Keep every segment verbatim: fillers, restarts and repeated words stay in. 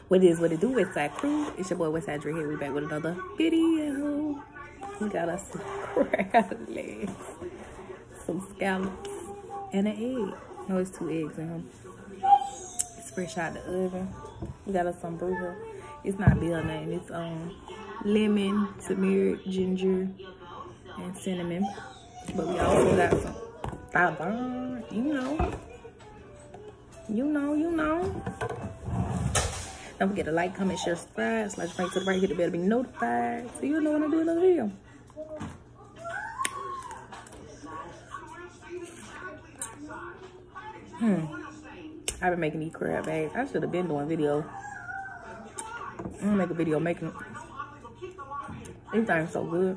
What is what it do, Westside Crew? It's your boy Westside Dre here. We back with another video. We got us some crab legs, some scallops, and an egg. No, it's two eggs in them. It's fresh out the oven. We got us some burger. It's not bill name. It's um lemon, turmeric, ginger, and cinnamon. But we also got some baba. You know, you know, you know. Don't forget to like, comment, share, subscribe. Slide right to the right, hit the bell to be notified, so you'll know when I do another video. Hmm. I've been making these crab bags. I should have been doing video. I'm gonna make a video making them. These things so good.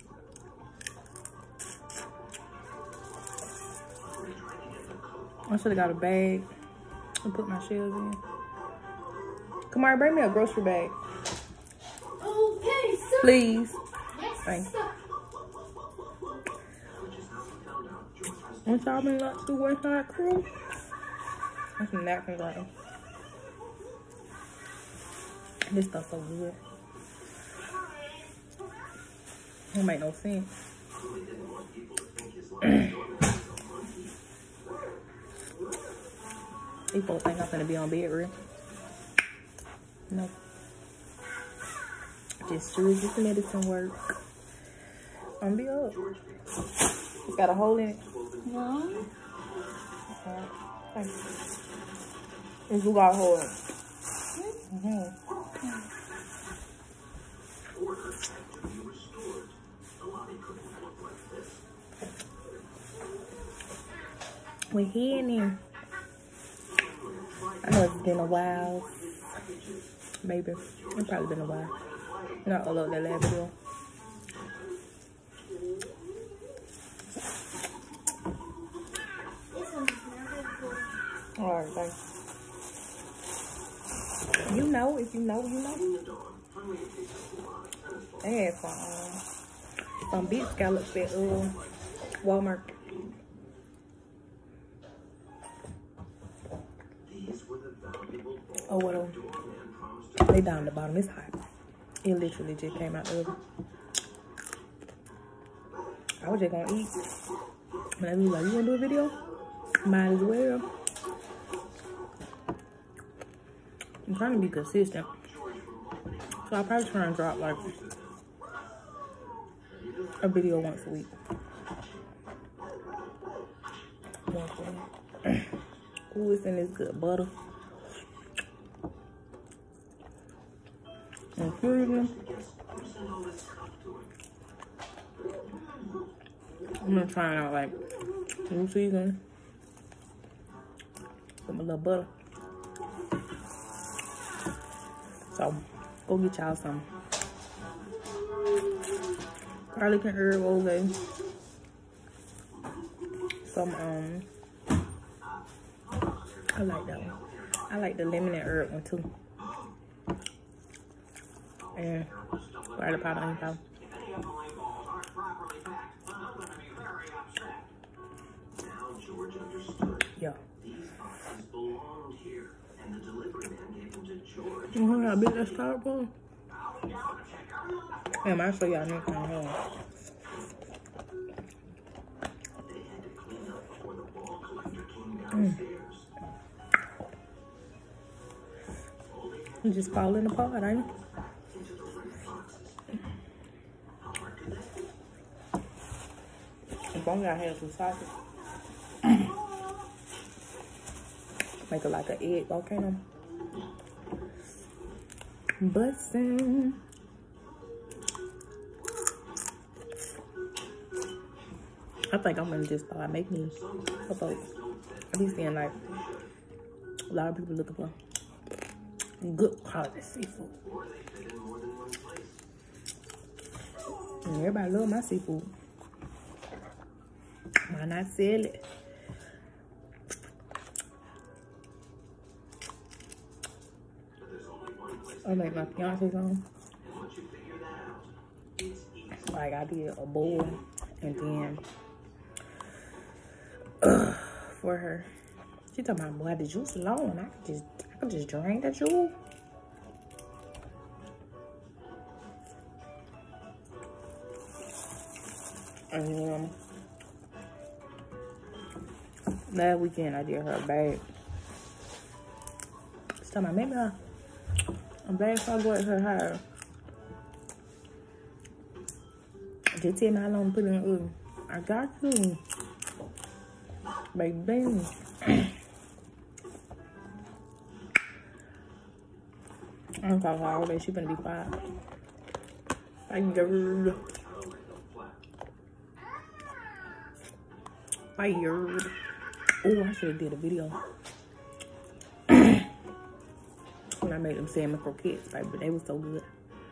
I should have got a bag and put my shells in. Come on, bring me a grocery bag. Okay, sir. Please. Yes, Thanks. sir. Once y'all been up to Westside Crew, there's some napkins on them. This stuff's so good. It don't make no sense. These folks think I'm gonna be on bed real. No. Just sure as this medicine work. I'm be up. It's got a hole in it. No. Okay. Thank you. It's got a hole in it. Mm-hmm. We're here now. I know it's been a while. Maybe. It's probably been a while. Not all of that last video. Alright, thanks. You know, if you know, you know. They had some, um, some beef scallops at uh, Walmart. Oh, what else? They down the bottom. It's hot. It literally just came out the oven. I was just gonna eat. But I was like, you wanna do a video? Might as well. I'm trying to be consistent. So I'll probably try and drop like a video once a week. Once a week. Ooh, it's in this good butter. And freezing. I'm gonna try out like new season. Some a little butter. So go get y'all some garlic and herb ole. Some um I like that one. I like the lemon and herb one too. And garlic powder and powder. Yeah. You know how big that styrofoam? Damn, I'll show y'all next time. Hold on. Mm. You just fall in the pot, ain't it? If only I had some sausage. Make it like an egg volcano. Bussin'. I think I'm gonna just start making these. I be seeing like a lot of people looking for good quality seafood. And everybody love my seafood. Why not sell it? I make my fiance's on. Like I did a bowl and then uh, for her. She talking about, boy, the juice alone. I could just, I could just drink the juice. And um, last weekend I did her bag. This time I made her a bag so I go at her hair. Just tell me how long to put it in the oven. I got you. Baby. I don't talk all day. She finna be five. Fired. Fired. Oh, I should have did a video when I made them salmon croquettes, baby. They were so good.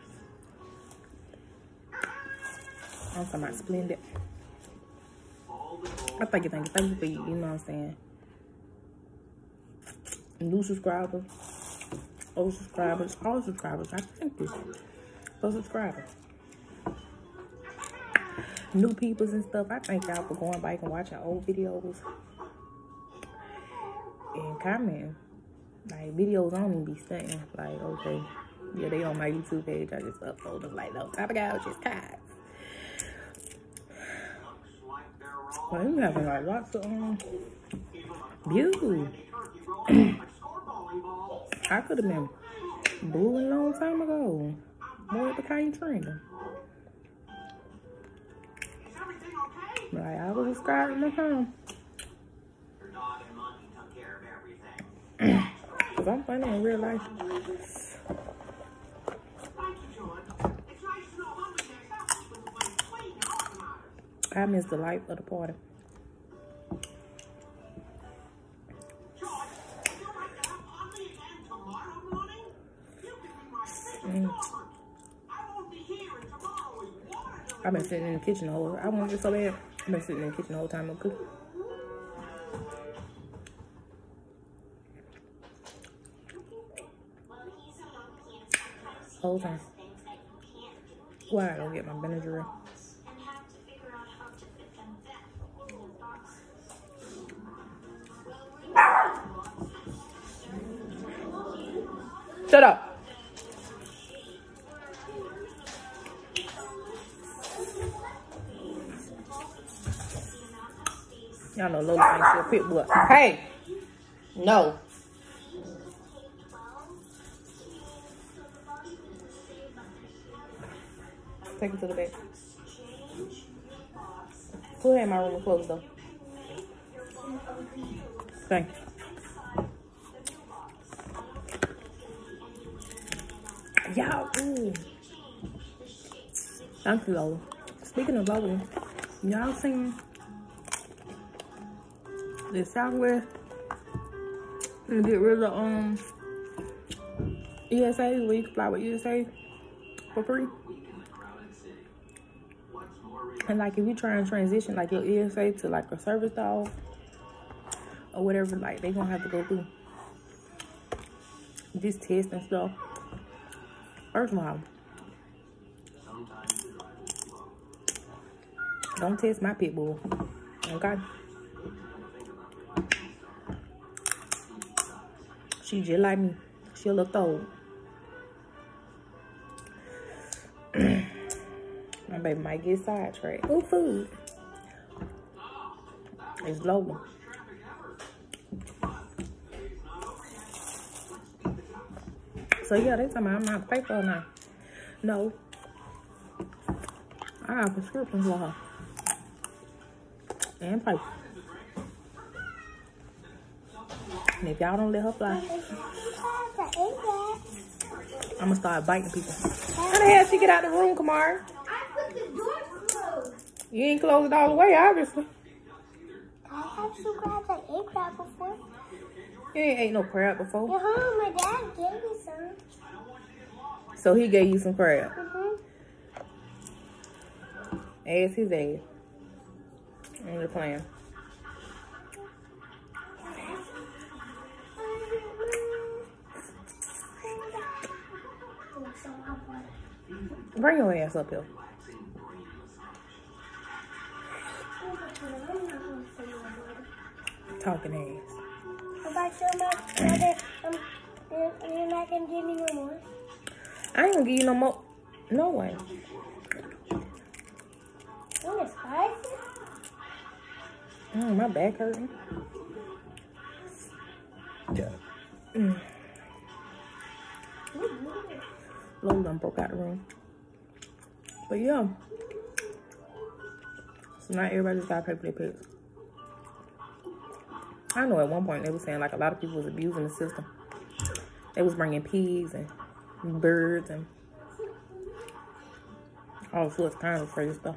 I'm talking about Splendid. I thank you, thank you, thank you for you. You know what I'm saying? New subscribers, old subscribers, all subscribers. I thank you for subscribing. New peoples and stuff. I thank y'all for going back and watching old videos and commenting. Like videos I don't even be saying. Like, okay, yeah, they on my YouTube page. I just upload them like no topic out, just cats. Well, you having like lots of um views. I could have been booing a long time ago. Boy, it became trending. Like I was subscribing to him. Cause I'm funny in real life. I missed the life of the party. Mm. I've been sitting in the kitchen the whole. I want it so bad. I've been sitting in the kitchen the whole time I'm cooking. Whole time. Why I don't get my Benadryl? Shut up. Y'all know Lola ain't still pit bull. Hey! No. Take it to the bed. Put her in my room and close though. Thank you. Y'all, ooh. Thank you, Lola. Speaking of Lola, y'all seen the Southwest and get rid of um E S A, where you can fly with E S A for free? And like if you try and transition like your E S A to like a service dog or whatever, like they gonna have to go through this test and stuff. First of all, don't test my pit bull, okay? She just like me. She a little throw. My baby might get sidetracked. Ooh, food. It's Lola. So yeah, they tell me I'm not pay for her now. No. I got prescriptions for her. And pay. And if y'all don't let her fly, I'm gonna start biting people. How the hell she get out the room, Kamara? I put the door closed. You ain't closed it all the way, obviously. I have subscribed like eight crab before. You ain't ate no crab before. Uh-huh, my dad gave me some. So he gave you some crab. Mm-hmm. Ask his ass. I'm just playing. Bring your ass up here. Talking ass. About your mother, um, you're not gonna give me no more. I ain't gonna give you no more. No way. Oh, it's spicy. Mm, my back hurting. Yeah. Mm. Lola done broke out the room. But yeah. So not everybody just gotta pay for their pets. I know at one point they were saying like a lot of people was abusing the system. They was bringing pigs and birds and all sorts of kinds of crazy stuff.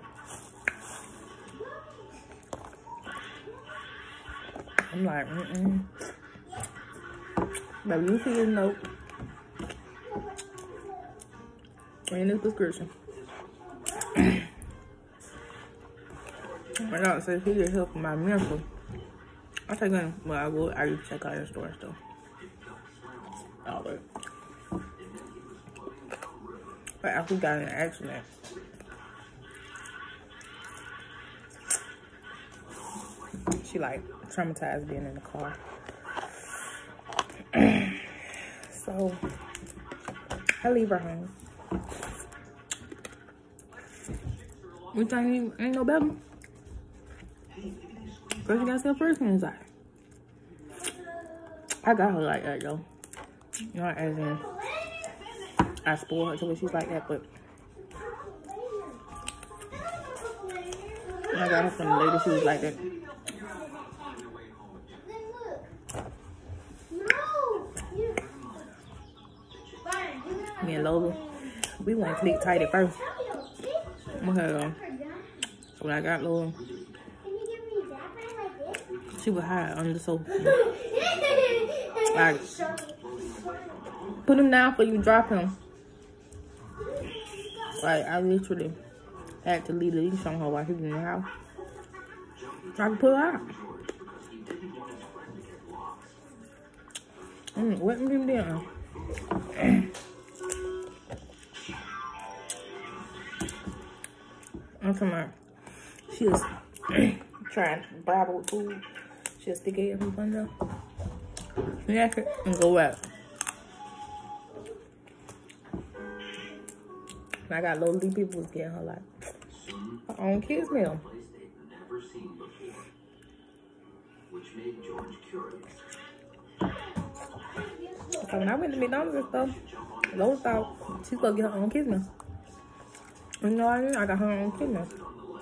I'm like, mm-mm. But you see his note and his prescription. But no, it says he get help from my mental. I take him. Well, I will. I used to check out his store still. Oh, but but after we got in an accident, she like traumatized being in the car. So I leave her home. We think ain't, ain't no better. Cause she got stuff first inside. I got her like that though. Not as in I spoil her to where she's like that, but I got her from the lady she was like that. Me and Lola, we went click tight at first. Okay, um, so when I got Lola, she was high on the sofa. Like, put him down before you drop him. Like, I literally had to leave the leash on her while she was in the house. I could pull her out. Mm, what him down? I'm talking about, she was trying to bribe her with food. She'll stick it in her window. Snack it and go out. And I got low D people was getting her like her own kids meal. So when I went to McDonald's and stuff, Lola thought she's gonna get her own kids meal. You know what I mean? I got her own kids meal.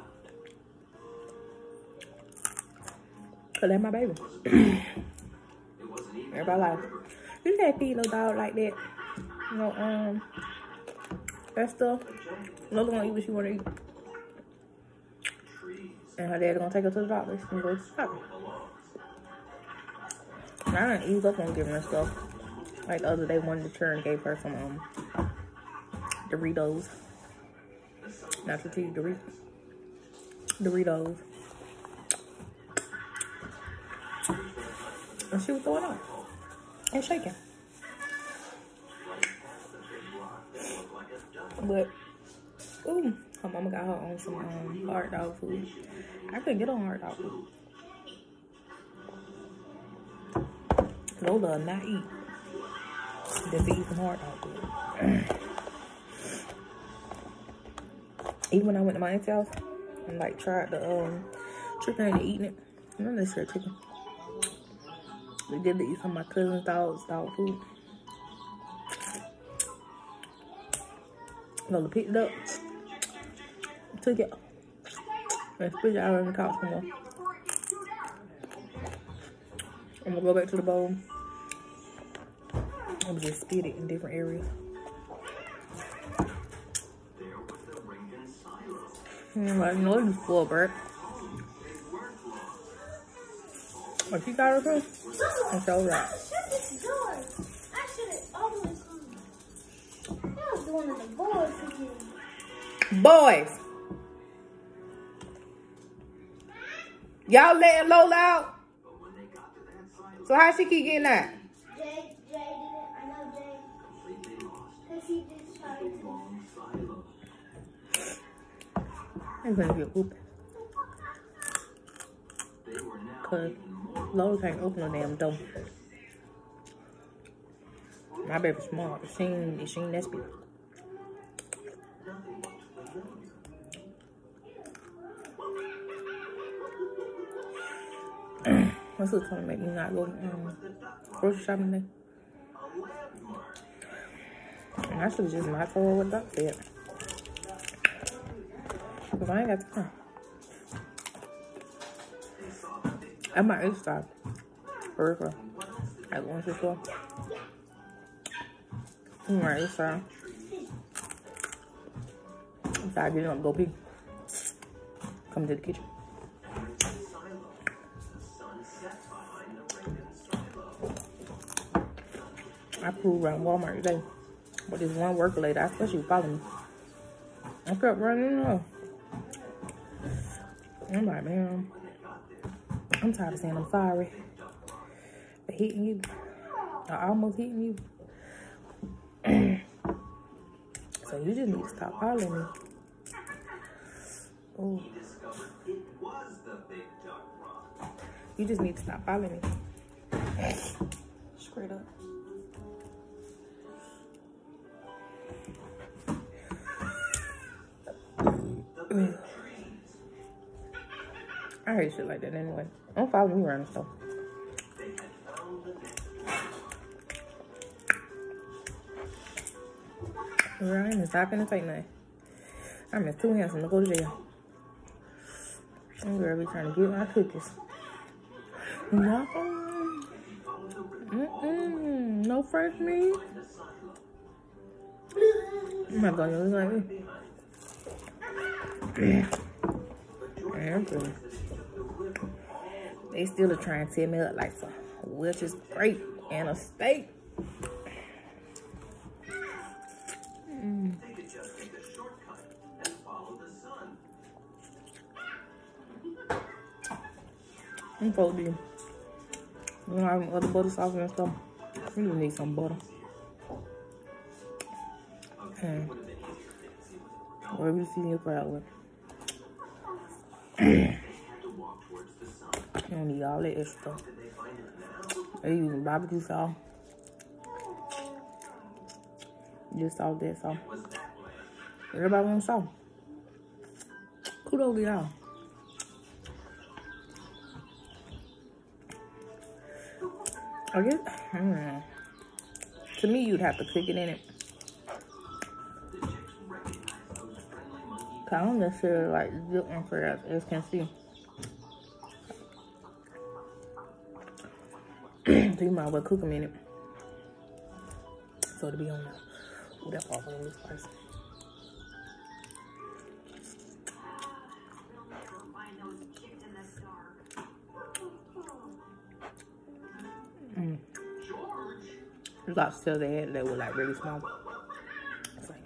Cause that's my baby. Everybody like, you can't feed no dog like that. You know, um, that stuff. Lola gonna eat what she wanna eat. And her daddy gonna take her to the doctor. She's gonna go to the doctor. And I didn't ease up on giving her stuff. Like the other day, one of the children gave her some um Doritos. Not to teach Doritos. Doritos. And she was throwing up and shaking. But, ooh, her mama got her on some um, hard dog food. I couldn't get on hard dog food. Lola not eat. Just eat some hard dog food. Even when I went to my aunt's house and like tried the um, chicken and eating it, not necessarily chicken. We did to eat some of my cousin's dog's dog food. Lola picked it up, took it, and spit it out on the couch some more. I'm gonna go back to the bowl. I'm gonna just spit it in different areas. Mm, I know it's full, Bert. What you got her from? And so right. Shut this door. I should have always that was one of the boys again. Boys. Y'all letting Lola out? So how she keep getting out? Jay, Jay did it. I know Jay. Because he just tried to. I'm gonna get open. Cause Lola can't open no damn door. My baby's smart. She ain't, she ain't that speed. What's it trying to make me not go um, grocery shopping today? And I should have just not told her what Doc said. Because I ain't got time. At my age stop. For real. At one store. I'm right this time. So I didn't go pee. Come to the kitchen. I proved around Walmart today. But this one worker lady, I thought she was following me. I kept running off. I'm like, man, I'm tired of saying I'm sorry for hitting you. I almost hitting you. So you just need to stop following me. Oh. You just need to stop following me. Straight up. I hate shit like that anyway. Don't follow me around and stuff. Girl, I ain't stopping to take nothing. I'm just too handsome to go to jail. I'm gonna be trying to get my cookies. No, mm-mm, no fresh meat. I'm not gonna look like this. Yeah, they still are trying to tear me up like some Welch's grape and a steak. Mm. I'm supposed to be, you know, having other butter sauce and stuff. We just need some butter. And whatever you see in your crowd with. You don't need all that extra. They using barbecue sauce. Just sauce, that sauce. Everybody wants sauce. Kudos to y'all. I guess, mm, to me, you'd have to cook it in it. Cause I don't necessarily like zip and crabs, as you can see. So you might as well cook them in it. So to be on that, ooh, that part was spicy. Mm. There's lots of stuff they had that were like really small. It's like,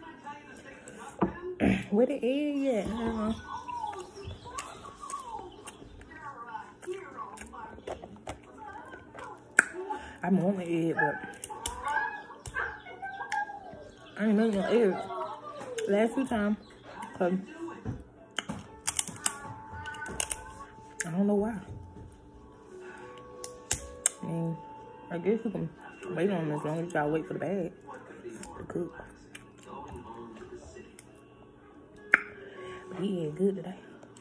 where the egg at? Uh-huh. I want the egg, but I ain't making no eggs last few times, cause I don't know why. I mean, I guess you can wait on them as long as you gotta wait for the bag to cook. But he ain't good today.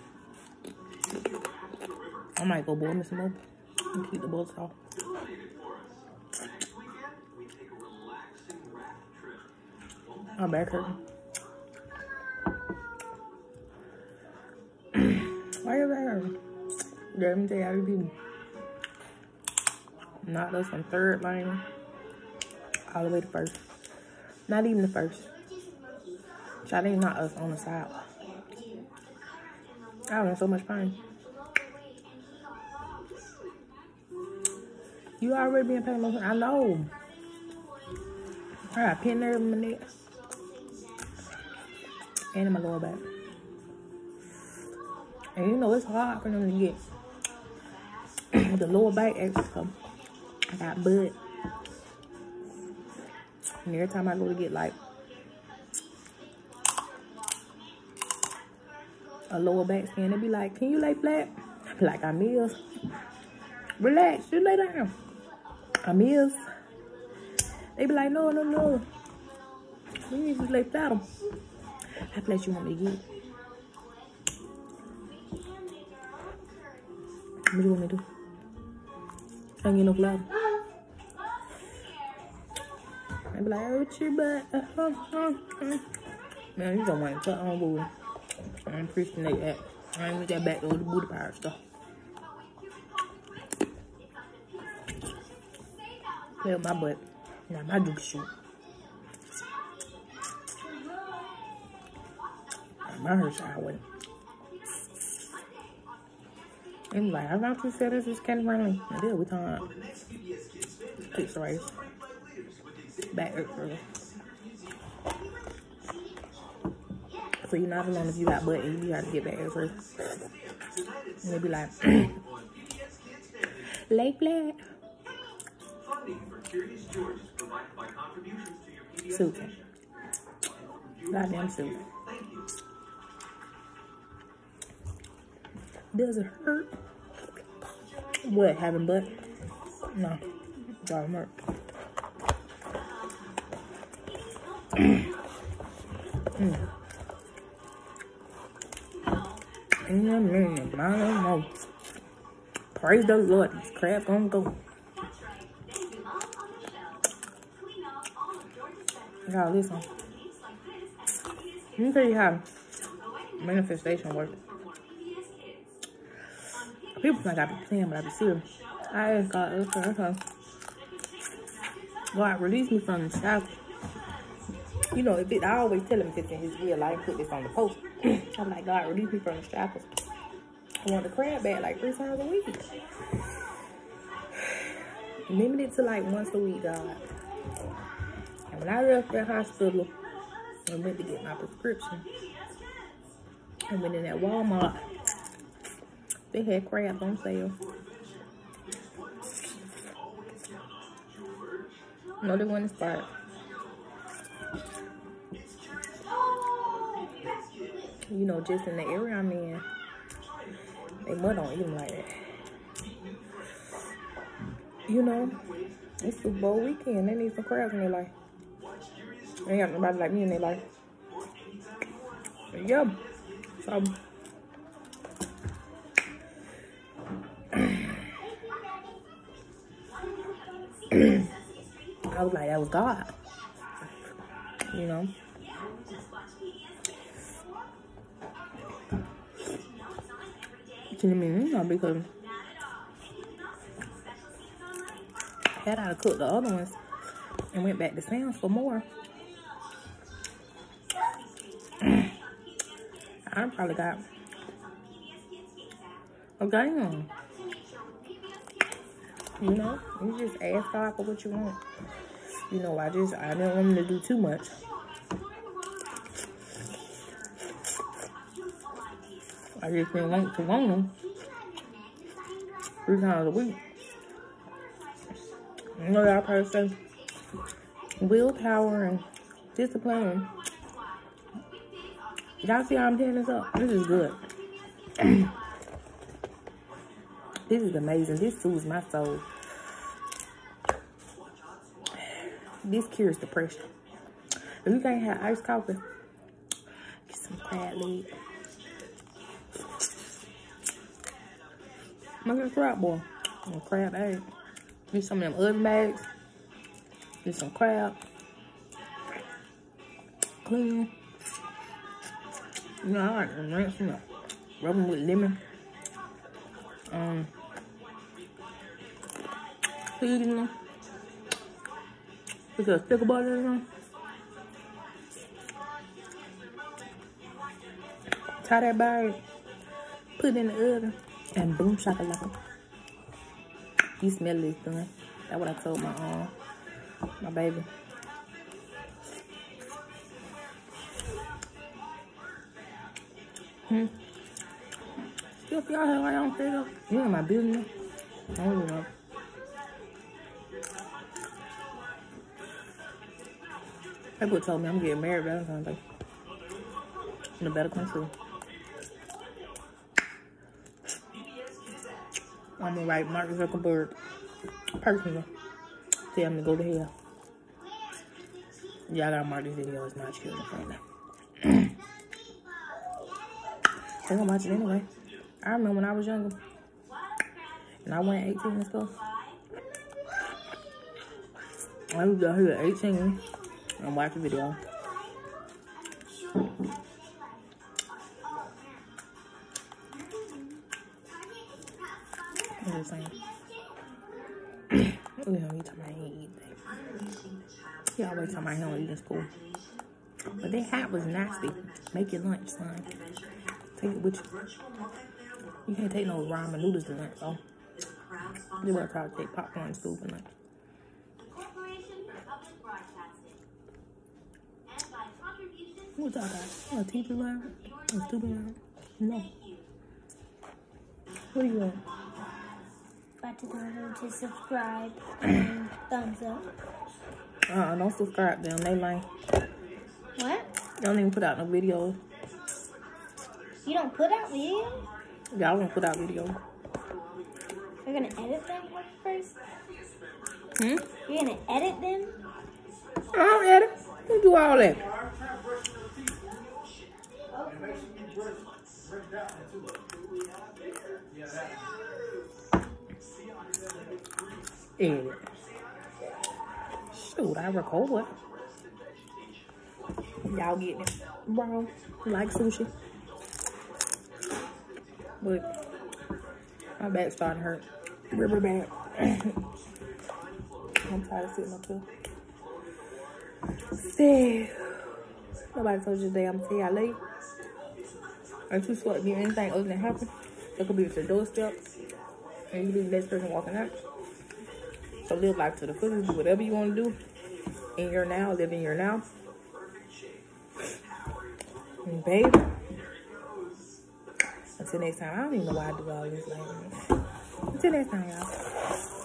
I might go boil me some more and keep the bullets off. My back hurting. Why your back hurting? Let me tell you how to do. Knocked us from third lane all the way to first. Not even the first. So they knocked us on the side. I was in so much pain. You already been paying attention. I know. I got a pin nerve in my neck. And in my lower back. And you know it's hard for them to get the lower back extra. I got bud. And every time I go to get like a lower back scan, they be like, can you lay flat? I be like, I'm is. Relax, just lay down. I'm is. They be like, no, no, no. We need to lay flat. How flat you want me to get? What do you want me to do? I ain't get no flour. I be like, oh, what your butt? Uh, uh, uh, uh. Man, you don't want to cut on booty. I appreciate that. I ain't got back to the booty part stuff. Play with my butt. Now my dude shoot. My hurt side way. And like, I thought you said this is kind of friendly. I did, we can't. Fix rice. Back up further. So you're not alone if you got butt and you got to get back up first. And they be like, lay flat. Susan. Goddamn Susan. Does it hurt? What, having butt? No. Doesn't hurt. mm. Mm, I don't know. Praise the Lord. This crab gonna go. Y'all listen. Let me tell you how manifestation works. People think I be playing, but I be serious. I asked God, okay, okay. God, release me from the shackles. You know, if it, I always tell him if it's in his will, I put this on the post. I'm like, God, release me from the shackles. I want the crab back like three times a week. Limit it to like once a week, God. And when I left that hospital and went to get my prescription, I went in that Walmart. They had crabs on sale. No, they wasn't expired. You know, just in the area I'm in, they mud don't eat them like that. You know, it's Super Bowl weekend. They need some crabs in their life. They ain't got nobody like me in their life. Yep. So, I was like, that was God. You know? You know, you know, because had I cooked the other ones and went back to Sam's for more, I probably got a gang. You know, you just ask God for what you want. You know, I just, I didn't want him to do too much. I just didn't want to want him three times a week. You know, y'all probably say willpower and discipline. Y'all see how I'm tearing this up? This is good. This is amazing. This soothes my soul. This cures depression. If you can't have iced coffee, get some crab leg. Look at crab boy. And crab egg. Get some of them oven bags. Get some crab. Clean. You know, I like to rinse them up. Rub them with lemon. Um, feeding them. Put a stick of butter in them. Tie that bag. Put it in the oven. And boom, shakalaka. You smell this done. That's what I told my um, my baby. Hmm. Still y'all have my own figure. You in my business. I don't know. People told me I'm getting married Valentine's Day. In a better country. I'm gonna write Mark Zuckerberg personally. Tell him to go to hell. Yeah, I gotta mark this video as my children friendly. They're gonna watch it anyway. I remember when I was younger, And I went eighteen and stuff. I was down here at eighteen and watch the video. I'm just saying. You know, he talking about he ain't eat that. He always talking about he don't eat in school. But that hat was nasty. Make your lunch, son. Take it with you. You can't take no ramen noodles to lunch, though. You better try to take popcorn to school for lunch. What's all that? A teacher lounge? A student lounge? No. What do you want? Got to remember to subscribe and thumbs up. Uh-uh, don't subscribe to them. They lame. What? They don't even put out no videos. You don't put out videos? Y'all won't put out videos. You're gonna edit them first? Hmm? You're gonna edit them? I don't edit. You do all that. Edit. Shoot, I record. Y'all getting it. Bro, like sushi. But my back's starting to hurt. Really bad. I'm tired of sitting up here. See. Nobody told you today I'm gonna tell y'all late. Aren't you sure to do anything other than happen? It could be at your doorstep. And you be the next person walking out. So live life to the fullest. Do whatever you want to do. In your now. Live in your now. And babe. Until next time. I don't even know why I do all this. Like, until next time, y'all.